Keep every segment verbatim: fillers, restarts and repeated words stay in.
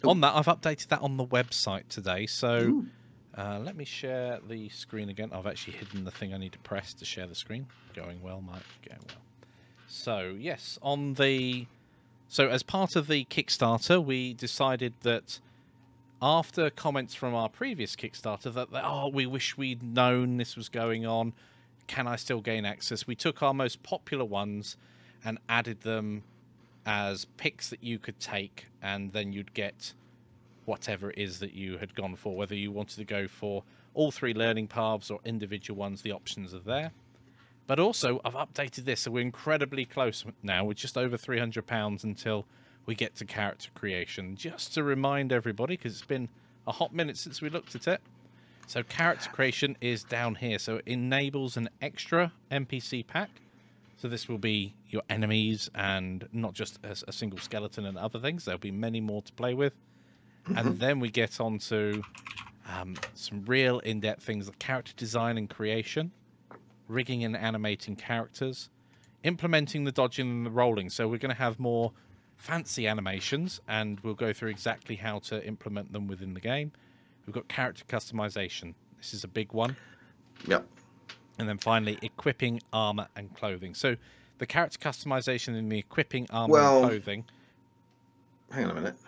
On that, I've updated that on the website today. So uh, let me share the screen again. I've actually hidden the thing I need to press to share the screen. Going well, Mike. Going well. So yes, on the so as part of the Kickstarter, we decided that after comments from our previous Kickstarter that oh, we wish we'd known this was going on. Can I still gain access? We took our most popular ones and added them as picks that you could take, and then you'd get whatever it is that you had gone for. Whether you wanted to go for all three learning paths or individual ones, the options are there. But also, I've updated this, so we're incredibly close now. We're just over three hundred pounds until we get to character creation. Just to remind everybody, because it's been a hot minute since we looked at it. So character creation is down here. So it enables an extra N P C pack. So this will be your enemies and not just a, a single skeleton and other things. There'll be many more to play with. Mm-hmm. And then we get on to um, some real in-depth things like character design and creation, rigging and animating characters, implementing the dodging and the rolling. So we're going to have more fancy animations, and we'll go through exactly how to implement them within the game. We've got character customization. This is a big one. Yep. And then finally, equipping armor and clothing. So the character customization and the equipping armor well, and clothing. Hang on a minute.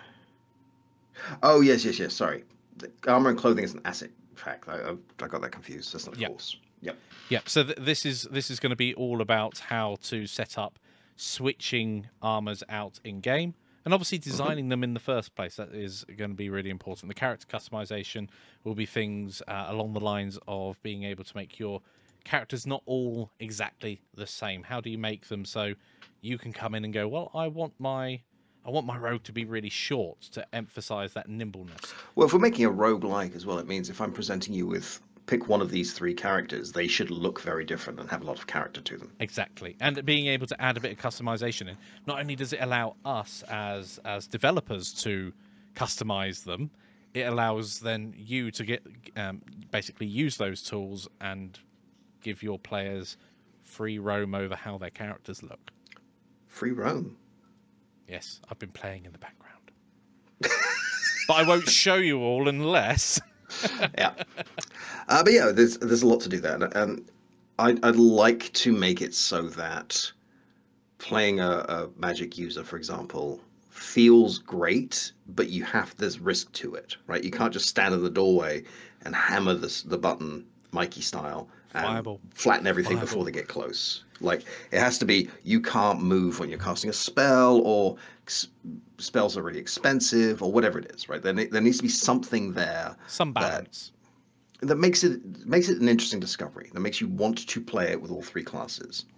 Oh, yes, yes, yes. Sorry. The armor and clothing is an asset pack. I, I, I got that confused. That's not a yep. course. Yep. Yep. So th this is this is going to be all about how to set up switching armors out in game, and obviously designing mm-hmm. them in the first place. That is going to be really important. The character customization will be things uh, along the lines of being able to make your characters not all exactly the same. How do you make them so you can come in and go, well, I want my I want my rogue to be really short to emphasize that nimbleness. Well, if we're making a roguelike as well, it means if I'm presenting you with pick one of these three characters, they should look very different and have a lot of character to them. Exactly. And being able to add a bit of customization in, not only does it allow us as as developers to customize them, it allows then you to get um, basically use those tools and give your players free roam over how their characters look. Free roam? Yes, I've been playing in the background. But I won't show you all unless... yeah. Uh, but yeah, there's there's a lot to do there. And, and I'd, I'd like to make it so that playing a, a magic user, for example, feels great, but you have there's risk to it, right? You can't just stand in the doorway and hammer this, the button Mikey style and Fireball. flatten everything Fireball. before they get close. Like, it has to be, you can't move when you're casting a spell, or s spells are really expensive, or whatever it is, right? There, there needs to be something there. Some balance. That, that makes it makes it an interesting discovery. That makes you want to play it with all three classes.